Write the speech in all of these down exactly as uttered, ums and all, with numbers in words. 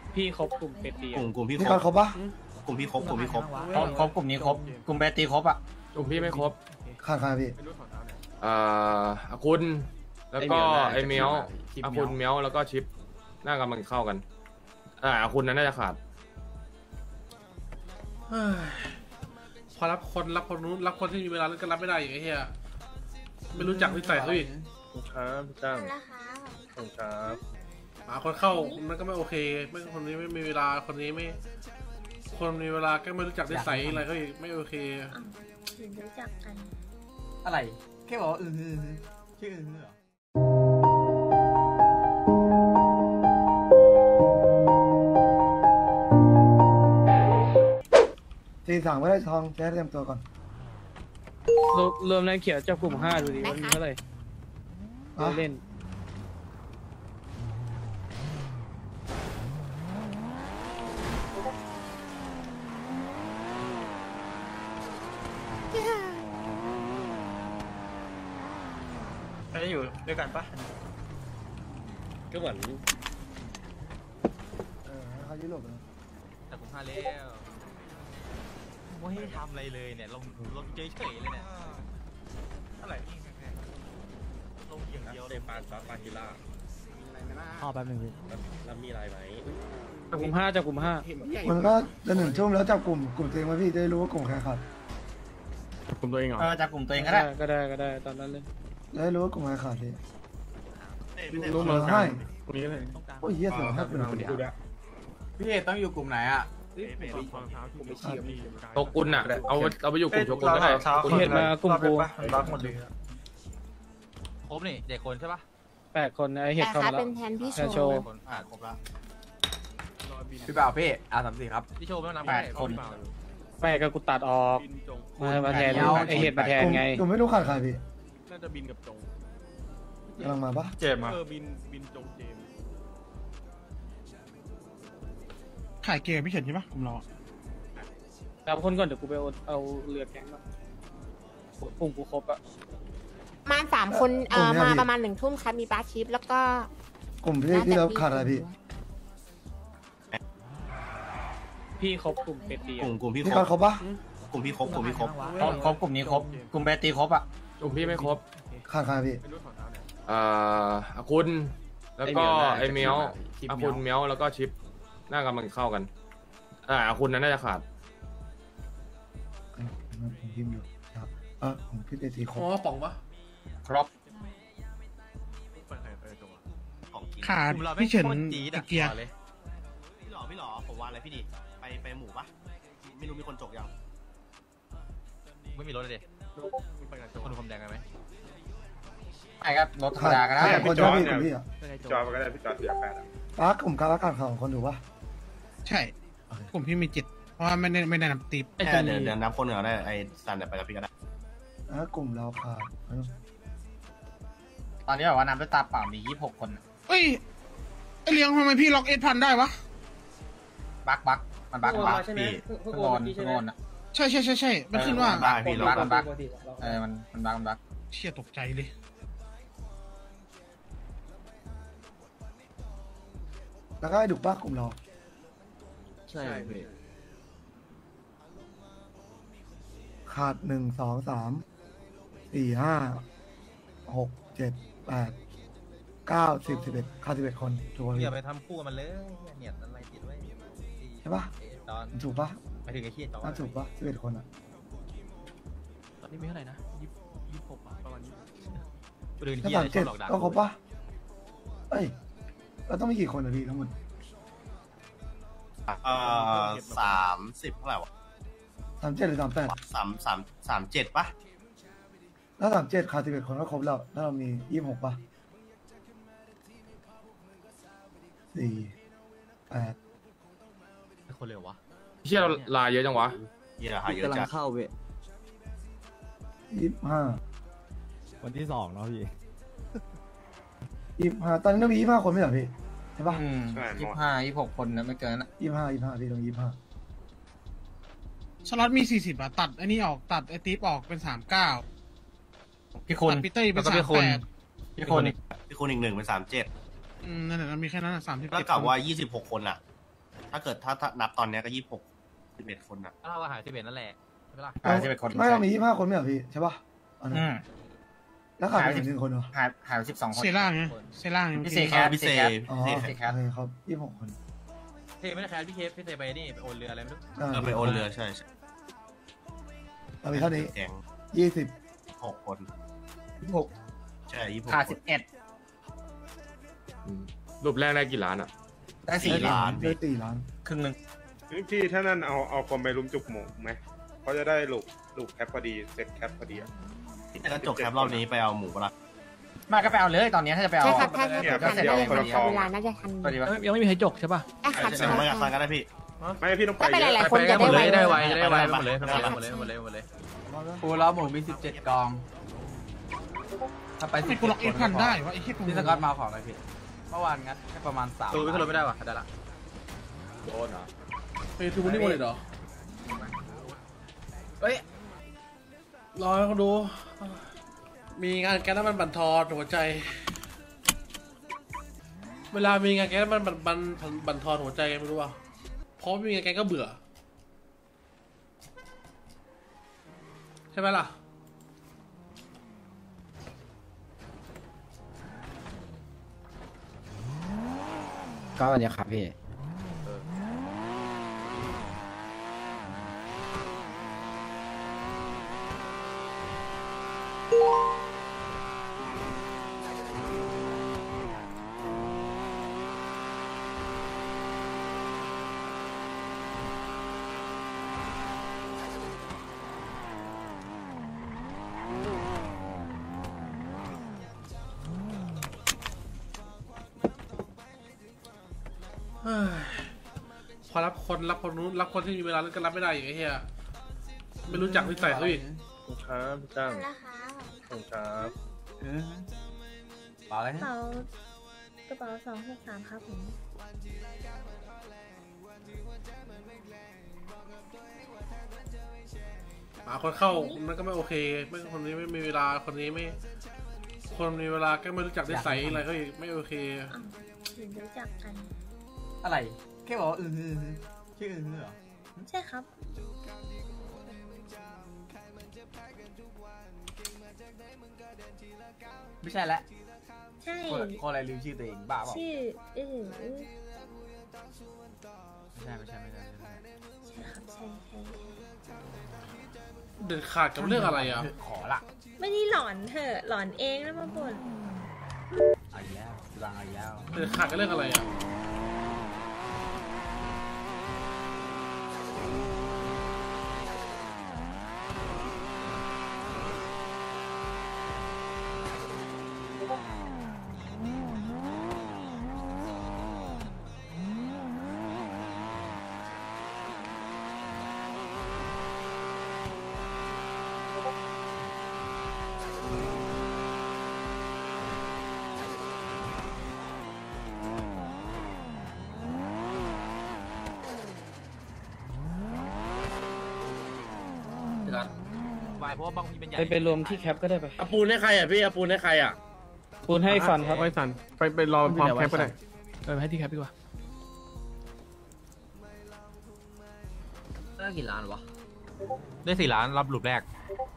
พี่ครบกลุ่มเป็ดดีกลุ่มกลุ่มพี่พี่ครกอบ นครบปะกลุ่มพี่ครบกลุ่มพี่ครบครบครบกลุ่มนี้ครบกลุ่มเบตีครบอ่ะกลุ่มพี่ไม่ครบขาดใครพี่อ่าอาคุณแล้วก็ไอเมียวอาคุณเมียวแล้วก็ชิปน่ากำลังเข้ากันอ่าอาคุณนั้นน่าจะขาดเฮ้ยพอรับคนรับคนนู้นรับคนที่มีเวลาแล้วก็รับไม่ได้อย่างไอ้เหี้ยไม่รู้จักนิสัยเขาอีกครับจ้างนะคะครับหาคนเข้ามันก็ไม่โอเคไม่คนนี้ไม่มีเวลาคนนี้ไม่ คนมีเวลาก็ไม่รู้จักนิสัยอะไรเขาอีกไม่โอเคถึงรู้จักกันอะไรแค่บอกว่าอือชื่ออือเหรอสี่สั่งไว้ได้ทองจะได้เตรียมตัวก่อนรวมแรงเขียวจับกลุ่มห้าดูดิว่ามีเท่าไหร่อ่ะเล่นจะอยู่ด้วยกันปะก็เหมือนเออให้เขายุโรปเลยแต่ผมพาแล้วไม่ให้ทำอะไรเลยเนี่ยลงลงเฉยๆเลยเนี่ยเท่าไหร่ลงอย่างเดียวเดฟานซาปากิล่าพอแป๊บนึงพี่แล้วมีอะไรไหมจับกลุ่มห้าจับกลุ่มห้ามันก็จะหนึ่งทุ่มแล้วจับกลุ่มกลุ่มตัวเองมาพี่จะได้รู้ว่ากลุ่มใครขาดกลุ่มตัวเองเหรอเออจากกลุ่มตัวเองก็ได้ก็ได้ก็ได้ตอนนั้นเลยจะได้รู้ว่ากลุ่มใครขาดพี่รู้มาให้ตรงนี้เลยโอ้ยเหี้ยเสือแทบเป็นคนเดียวพี่เอกต้องอยู่กลุ่มไหนอ่ะโตกุนอ่ะเอาเอาไปอยู่กลุ่มโชกุนก็ได้กูเห็นมากลุ่มกูล็อกหมดเลยครบนี่เด็กคนใช่ปะแปดคนไอเห็ดแต่เข้าคะมาแล้วเป็นแทนพี่โชแต่โชว์ว์คนอ่าครบแล้วพี่บ่าวพี่อาสามสี่ครับพี่โชว์ไม่ต้องนับแปดคนแปดก็กูตัดออกมามาแทนไอเห็ดมาแทนไงกลุ่มไม่รู้ขาดใครพี่น่าจะบินกับจงกำลังมาปะเจมมาเออบินบินจงเจมขายเกมไม่เห็นใช่ปะผมรอแต่คนก่อนเดี๋ยวกูไปเอาเอาเรือแก๊งมากลุ่มกูครบอะประมาณสามคนเอ่อมาประมาณหนึ่งทุ่มครับมีปลาชิปแล้วก็กลุ่มที่ที่เราขาดอะไรพี่พี่ครบกลุ่มเป็ดดีกลุ่มกลุ่มพี่พี่คกรอบ นครบปะกลุ่มพี่ครบกลุ่มพี่ครบครบครบกลุ่มนี้ครบกลุ่มเบตีครบอ่ะกลุ่มพี่ไม่ครบขาดใครพี่อ่าอาคุณแล้วก็ไอเมียวอาคุณเมียวแล้วก็ชิปน่ากำลังเข้ากันอ่าอาคุณนั้นน่าจะขาดเอ้ยผมพิมพ์อยู่ครับเออผมพี่เอทีครอ๋บอป่องปะครบขาดพี่เฉินตะเกียร์พี่หล่อพี่หล่อผมว่าอะไรพี่ดิไปไปหมู่ปะไม่รู้มีคนจกยังไม่มีรถเลยดิคนคมแดงกันไหมไอ้ก็รถธรรมดาก็ได้ขาดคนใช่ไหมพี่กลุ่มพี่อ่ะจอมันก็ได้พี่จอเสียแปดป้ากลุ่มการละขาดของคนถูกปะใช่ผมพี่มีจิตเพราะว่าไม่ได้ไม่ได้นำตีบเดี๋ยวเดี๋ยวนับคนเหนือได้ไอ้สันเดี๋ยวไปกับพี่ก็ได้แล้วกลุ่มเราขาดเออตอนนี้แบบว่าน้ำด้วยตาเปล่ามียี่สิบหกคนเอ้ยไอเลี้ยงทำไมพี่ล็อกเอ็ดพันได้วะบักบักมันบักบักพี่เพิ่งโอนเพิ่งโอนอ่ะใช่ใช่ใช่ใช่มันขึ้นว่าได้พี่เราบักมันบักเออมันมันบักมันบักเชี่ยตกใจเลยแล้วก็ไอ้ดุกป้ากลุ่มเราใช่พี่ขาดหนึ่งสองสามสี่ห้าหกเจ็ดแปดเก้าสิบสิบเอ็ดขาดสิบเอ็ดคนถูกป่ะอพี่ย่าไปทำคู่มันเลยเนี่ยอะไรติดไว้ใช่ปะตอนถูกปะไปถึงไอ้ขี้ตอนน่าถูกปะสิบเอ็ดคนอ่ะตอนนี้มีเท่าไหร่นะยี่สิบหกประมาณนี้ไปถึงถ้าขี้สามอะไรชเจ็อดบหลอกด่าก็ครบปะเอ้ยเราต้องมีกี่คนอะพี่ทั้งหมดเอ่อสามสิบเท่าไหร่วะสามเจ็ดหรือสามแปดสามสามสามเจ็ดปะถ้าสามเจ็ดขาดสิบเอ็ดคนก็ครบแล้วถ้าเรามียี่สิบหกปะสี่แปดคนเร็ววะเชี่ยเราลาเยอะจังวะเยอะหาเยอะจัดยี่สิบห้าวันที่สองเนาะพี่ยี่สิบห้าตอนนี้ต้องมียี่สิบห้าคนไม่เหรอพี่ใช่ปะอืมยี่สิบห้ายี่สิบหกคนนะไม่เกินนะยี่สิบห้ายี่สิบห้าพี่ต้องยี่สิบห้าสล็อตมีสี่สิบอะตัดไอ้นี่ออกตัดไอ้ตีบออกเป็นสามเก้าพี่คนตัดปีเตอร์เป็นแล้วก็สาพี่มคนแปดพี่คนอีกพี่คนอีกหนึ่งเป็นสามเจ็ดอืมนั่นแหละมันมีแค่นั้นสามสิบแล้วเจ็ดกลับว่ายี่สิบหกคนอ่ะถ้าเกิดถ้าถ้านับตอนเนี้ยก็ยี่สิบหกสิบเอ็ดคนอ่ะถ้าเราหายสิบเอ็ดนั่นแหละใช่ปะล่ะหายสิบเอ็ดคนไม่เรามียี่ห้าคนไม่เหรอพี่ใช่ป่ะอันนั้นอืมแล้วขาดไปถึงหนึ่งคนเหรอหายหายสิบสองคนเซล่างไงเซล่างพิเศษแคทพิเศษอ๋อพิโอเศษเคครับยี่สิบหกคนเทไม่ได้แคสพี่เคฟพี่เทไปนี่ไปโอนเรืออะไรไม่รู้อ่าเออไปโอนเรือใช่ใช่เรามีเท่านี้แก๊งยี่สิบหกคนยี่สิบหกใช่ยี่สิบหกขาดคสินบเอ็ดอืมรูปแรกได้กี่ล้านอ่ะได้สี่ล้านได้สี่ล้านครึ่งหนึ่งพี่ถ้านั่นเอาเอาคนไปลุมจุกหมูไหมเขาจะได้ลูกลูกแคปพอดีเซ็ตแคปพอดีอะแต่ก็จบแคปรอบนี้ไปเอาหมูปะล่ะมาก็ไปเอาเลยตอนนี้ถ้าจะไปเอาใช่ครับถ้าเนี่ยถ้าแป๊บเดียวได้คนละทันซองเวลาน่าจะทันพอดีปะยังไม่มีใครจกใช่ป่ะอ่ะครับเดี๋ยวมาจากฟังกันได้พี่ไม่พี่ต้องไปถ้าไปเยหลายอะๆคนจะหมดเลยได้ได้ไวไวจะได้ไวหมดเลยหมดเลยหมดเลยหมดเลยหมดเลยปูล้อหมูมีสิบเจ็ดกอง ถ้าไปสิบกูล็อกเอ็นพันได้วะไอ้เหี้ยพี่สกอตมาของอะไรพี่เมื่อวานงัดแค่ประมาณสามตัวพี่ขึ้นรถไม่ได้ว่ะได้ละโดนเหรอเฮ้ยทูนี่หมดเลยเหรอเอ้ยรอให้เขาดู มีงานแก๊สน้ำมันบั่นทอนหัวใจ เวลามีงานแก๊สน้ำมันบั่นบั่นบั่นทอนหัวใจไงไม่รู้ว่าเพราะมีงานแก๊สก็เบื่อใช่ไหมล่ะก็วันนี้ครับพี่เฮ้ยพอรับคนรับคนนู้นรับคนที่มีเวลาแล้วก็รับไม่ได้อย่างไอ้เหี้ยไม่รู้จักนิสัยเขาอีกครับพี่ตั้งนะคะขอบคุณครับเปล่าอะไรกระเป๋ากระเป๋าสองหกสามครับผมหาคนเข้ามันก็ไม่โอเคไม่คนนี้ไม่มีเวลาคนนี้ไม่ คนมีเวลาก็ไม่รู้จักนิสัยอะไรเขาอีกไม่โอเคถึงรู้จักกันอะไร แค่บอกว่าอือฮือชื่ออือฮือเหรอใช่ครับไม่ใช่แล้วใช่คนคนอะไรลืมชื่อตัวเองบ้าเปล่าชื่ออือไม่ใช่ไม่ใช่ไม่ใช่ไม่ใช่ใช่ครับใช่ใช่เด็ดขาดกับเรื่องอะไรอ่ะขอละไม่ได้หลอนเถอะหลอนเองแล้วมาบ่นเอาอีกแล้ววางเอาอีกแล้วเด็ดขาดกับเรื่องอะไรอ่ะไวเพราะว่าบางทีเป็นใหญ่ไปไปรวมที่แคปก็ได้ไปอาปูนให้ใครอ่ะพี่อาปูนให้ใครอ่ะปูนให้ฟันครับไว้สันไปไปรอพร้อมแคปก็ได้เออให้ที่แคปดีกว่าได้กี่ล้านวะได้สี่ล้านรับหลุมแรก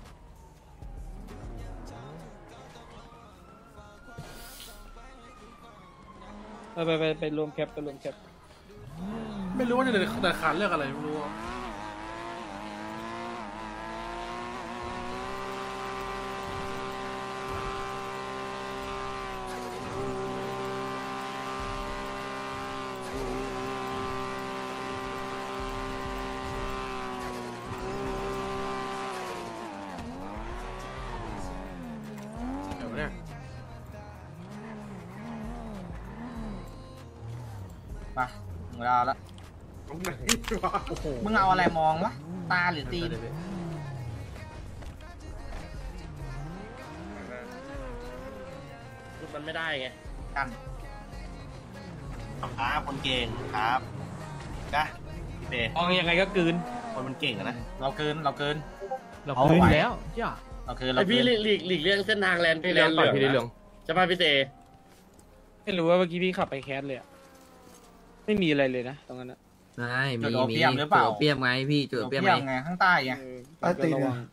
ไปไปไปไปรวมแคปไปรวมแคปไม่รู้ว่าจะเด็ดขาดเรื่องอะไรไม่รู้อะเดี๋ยวเนี่ยมาเวลาละตรงไหนวะมึงเอาอะไรมองวะ ตาหรือตีนพูดมันไม่ได้ไงกันครับคนเก่งครับนะพี่เบย์มองยังไงก็กลืนคนมันเก่งอะนะเราเกินเราเกินเราเอากลืนไหวอยู่แล้วย่าเราเกินเราไอเกิพี่นหลีกหลีกหลีกเลี่ยงเส้นทางแลนด์พี่แลเลี้ยงนด์ต่เหอลืองพี่เลี้ยงใช่ป่ะพี่เตไม่รู้ว่าเมื่อกี้พี่ขับไปแคสเลยอะไม่มีอะไรเลยนะตรงนั้นนะไม่จุมีดโอมีเปียมหรือเปล่าจุดโอเปียมไงพี่จุดโอเปียมไงไงข้างใต้ไงใต้ตีนเนี่ย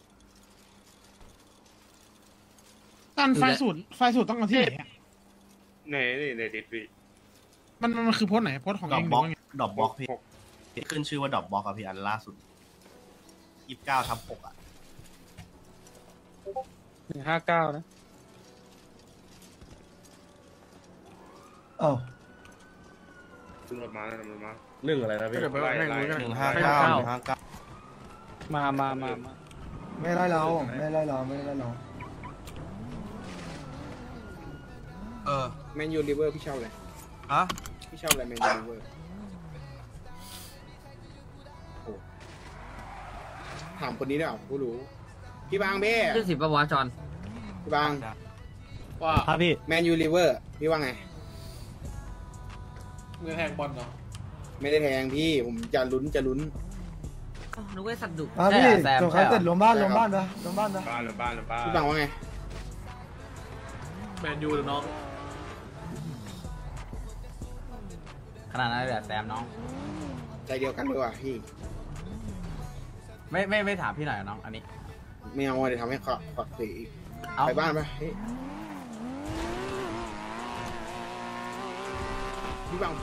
การไฟสูตรไฟสูตรต้องเอาที่ไหนอะในนี่ในดิสวีมันมันคือโพสต์ไหนโพสต์ของดเออกงหบรืล็ออกว่าไงดอกบล็อกพี่ขึ้นชื่อว่าดอกบล็อกอะพี่อันล่าสุดยี่สิบเก้าทับหกอะหนึ่งห้าเก้านะเอ้าตำรวจมาตำรวจมาเรื่องอะไรนะพี่เดี๋ยวไปให้รู้กันหนึ่งห้าเก้าหนึ่งห้าเก้ามามามามาไม่ไล่เราไม่ไล่เราไม่ไล่เราเออแมนยูริเวอร์พี่ชอบอะไรฮะพี่ชอบอะไรแมนยูริเวอร์ถามคนนี้ได้หรอผู้รู้พี่บางเบ้ยี่สิบปะวะจอนพี่บางว่าครับพี่แมนยูริเวอร์พี่ว่าไงเงินแทงบอลเนาะไม่ได้แทงพี่ผมจะลุ้นจะลุ้นนึกว่าสัตว์ดุมาพี่ส่งเขาเสร็จลงบ้านลงบ้านไปลงบ้านไปบ้านหรือบ้านหรือบ้านพี่บางว่าไงแมนยูหรือน้องขนาดนั้นเลยเหรอแซมน้องใจเดียวกันเลยว่ะพี่ไม่ไม่ไม่ถามพี่หน่อยเหรอน้องอันนี้ไม่เอาเดี๋ยวทำให้ขอขอสีอีกเอาไปบ้านไปเฮ้ยพี่บาง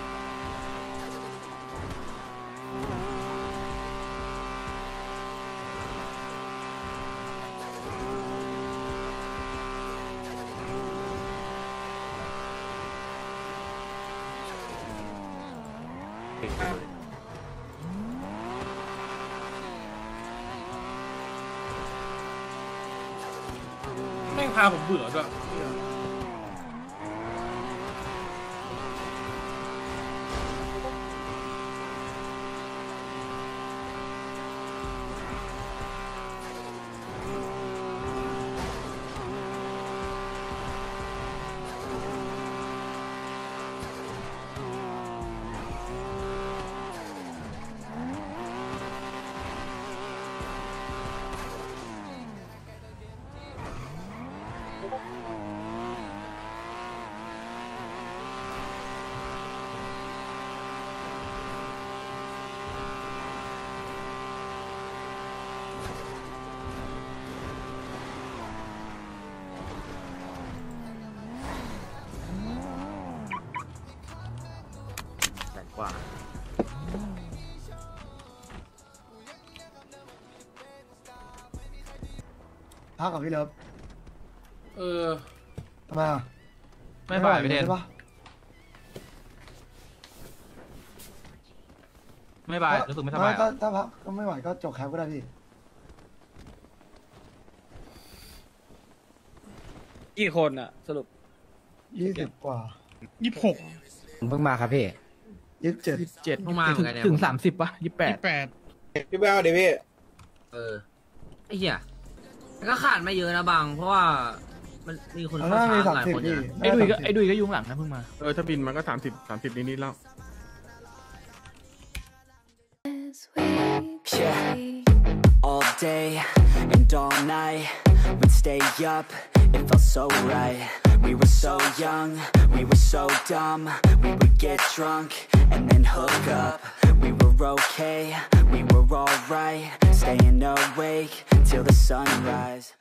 แม่งพาผมเบื่อด้วยแสนกว่าพักกับพี่เลิฟเออทำไมอ่ะไม่บ่ายไม่เทนใช่ปะไม่บ่ายรู้สึกไม่สบายก็ถ้าพักก็ไม่ไหวก็จบแคปก็ได้พี่กี่คนอะสรุปยี่สิบกว่ายี่สิบหกเพิ่งมาครับพี่ยี่สิบเจ็ดเจ็ดเพิ่งมาเหมือนกันเนี่ยถึงสามสิบป่ะยี่แปดยี่สิบแปดพี่บางเดี๋ยวพี่เออไอ้เหี้ยก็ขาดไม่เยอะนะบางเพราะว่ามันมีคนเอาเข้าหน้ามีช้าสามหลายสิบคนพี่นะไอ้ดุยก็ไอ้ดุยก็ยุ่งหลังนะเพิ่งมาเออถ้าบินมันก็สามสิบสามสิบนิดๆแล้ว Yeah, all day and all night, we'd stay up, it felt so right. We were so young, we were so dumb, we would get drunk and then hook up. We were okay, we were alright, staying awake till the sunrise.